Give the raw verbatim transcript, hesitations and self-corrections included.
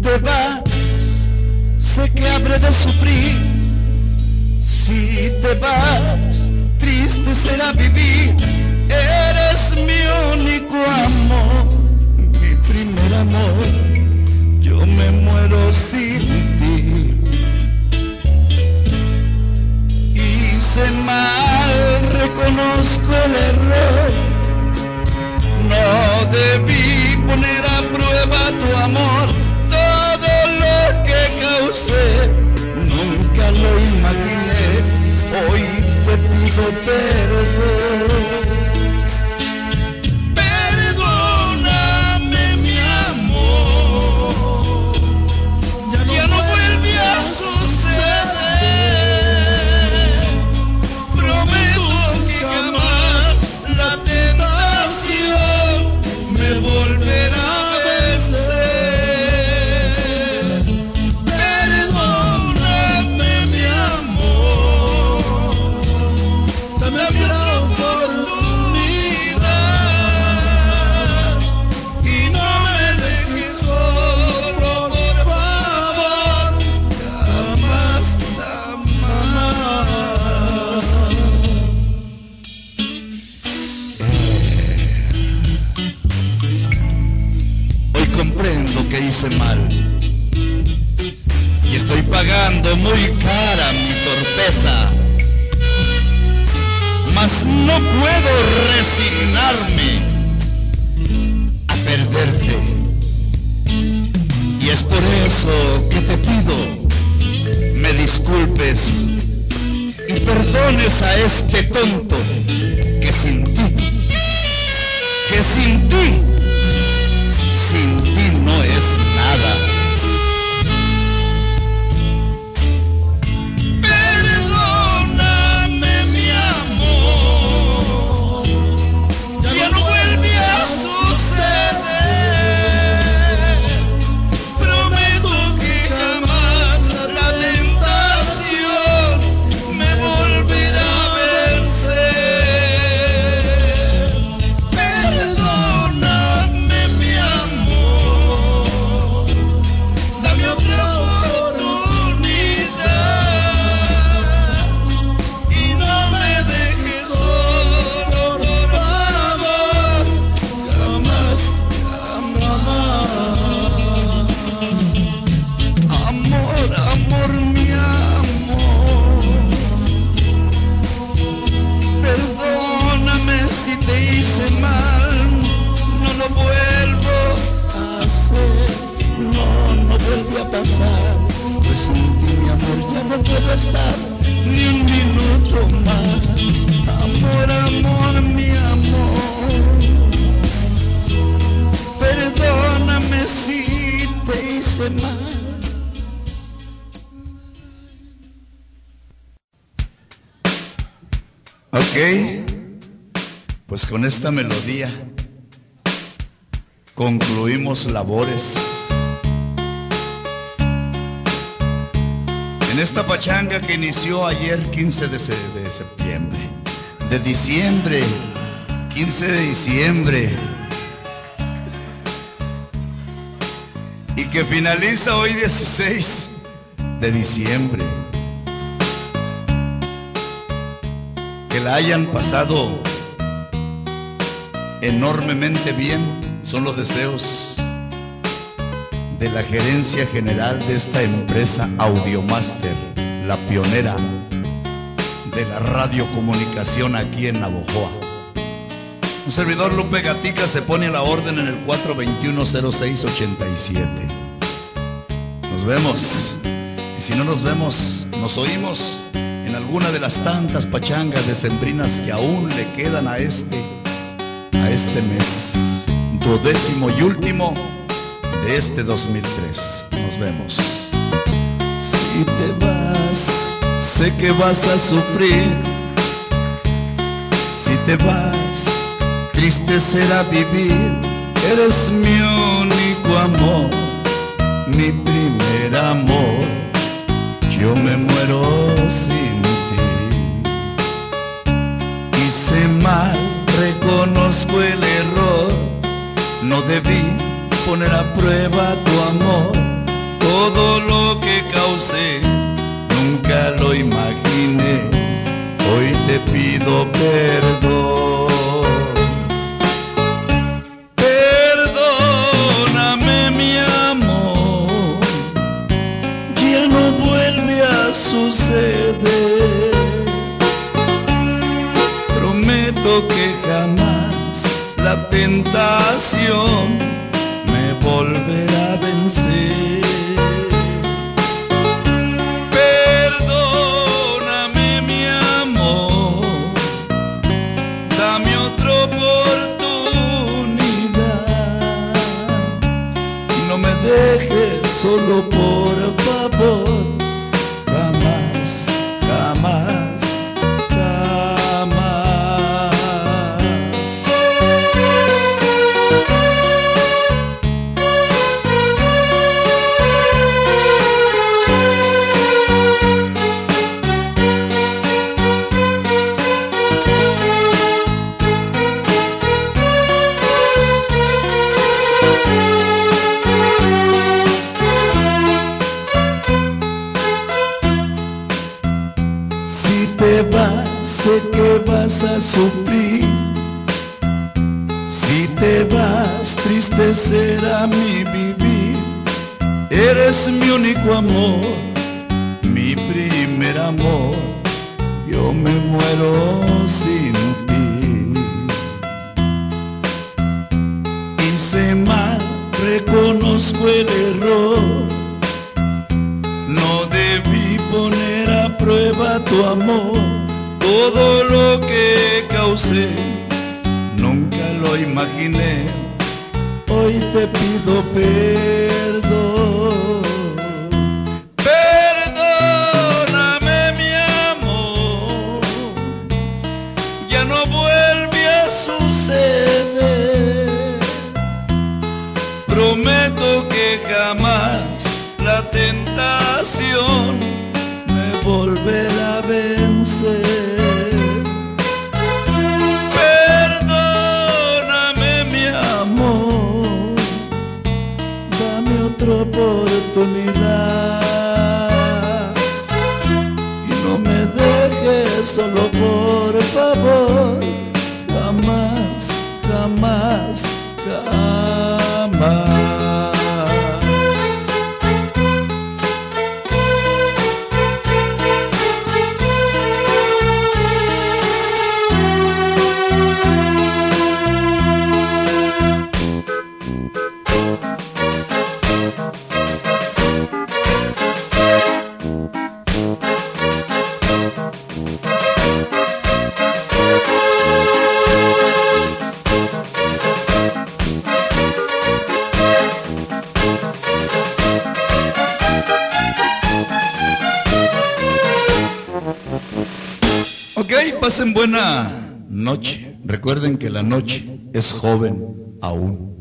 te vas, sé que habré de sufrir. Si te vas, triste será vivir. Eres mi único amor, mi primer amor. Yo me muero sin ti. Hice mal, reconozco el error. No debí poner a prueba tu amor. Todo lo que causé, nunca lo imaginé. Hoy te pido perdón. Perdóname, mi amor. Ya no, ya no vuelve a suceder. Prometo que jamás la tentación me volverá a vencer. Perdóname, mi amor. Dame otra oportunidad y no me dejes solo, por favor. Jamás, jamás. Hoy comprendo que hice mal y estoy pagando muy cara mi torpeza, mas no puedo resignarme a perderte. Y es por eso que te pido me disculpes y perdones a este tonto que sin ti, que sin ti, sin ti no es nada. Perdóname, mi amor. Ya no vuelve a suceder. Prometo que jamás la tentación me volverá a vencer. Perdóname, mi amor. Dame otra oportunidad y no me dejes solo, por favor. Jamás, jamás. Amor, amor, mi amor. Perdóname si te hice mal. No lo vuelvo a hacer. No, no vuelve a pasar. Pues sin ti, mi amor, ya no puedo estar ni un minuto más. Amor, amor, mi amor. Perdóname si te hice mal. Ok, pues con esta melodía concluimos labores en esta pachanga que inició ayer quince de septiembre, de diciembre, quince de diciembre, y que finaliza hoy dieciséis de diciembre. Que la hayan pasado enormemente bien son los deseos de la gerencia general de esta empresa Audiomaster, la pionera de la radiocomunicación aquí en Navojoa. Un servidor, Lupe Gatica, se pone a la orden en el cuatro veintiuno cero seis ochenta y siete. Nos vemos, y si no nos vemos, nos oímos en alguna de las tantas pachangas decembrinas que aún le quedan a este, a este mes, duodécimo y último de este dos mil tres. Nos vemos. Si te vas, sé que vas a sufrir. Si te vas, triste será vivir. Eres mi único amor, mi primer amor. Yo me muero sin ti. Hice mal, reconozco el error. No debí poner a prueba tu amor. causé, nunca lo imaginé. Hoy te pido perdón. Perdóname, mi amor, ya no vuelve a suceder. Prometo que jamás la tentación me volverá a vencer. Perdóname, mi amor, dame otra oportunidad. No me dejes solo, por favor. Jamás, jamás, jamás. Si te vas, sé que vas a sufrir. Si te vas, triste será mi vivir. Eres mi único amor, mi primer amor. Yo me muero sin ti. Hice mal, reconozco el error. No debí poner a prueba tu amor. Todo lo que causé, nunca lo imaginé. Hoy te pido perdón. Perdóname, mi amor, ya no vuelve a suceder. Prometo que jamás la tentación me volverá a vencer. Perdóname, mi amor, dame otra oportunidad y no me dejes solo, por favor. Jamás, jamás, jamás. Ok, pasen buena noche. Recuerden que la noche es joven aún.